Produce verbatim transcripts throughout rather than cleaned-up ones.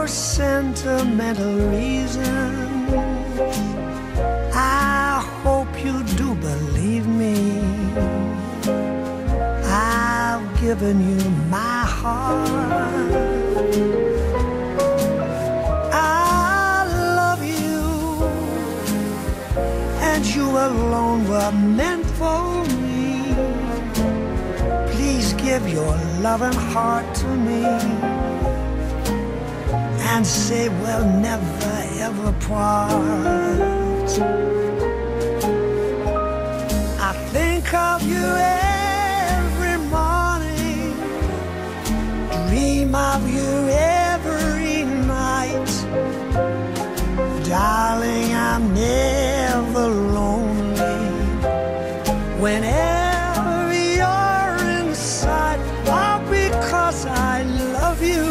sentimental reasons. I hope you do believe me. I've given you my heart. I love you, and you alone were meant for me. Please give your loving heart to me, and say we'll never ever part. I think of you every morning, dream of you every night. Darling, I'm never lonely whenever you're inside. All because I love you.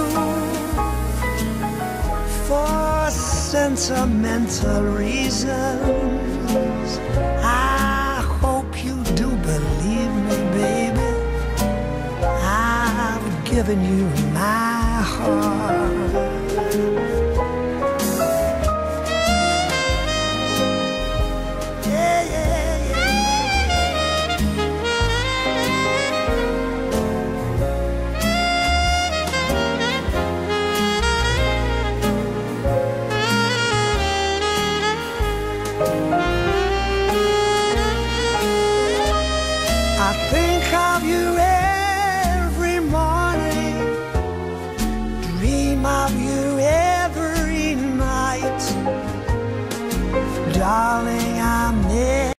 For sentimental reasons, I hope you do believe me, baby. I've given you my heart. I think of you every morning, dream of you every night. Darling,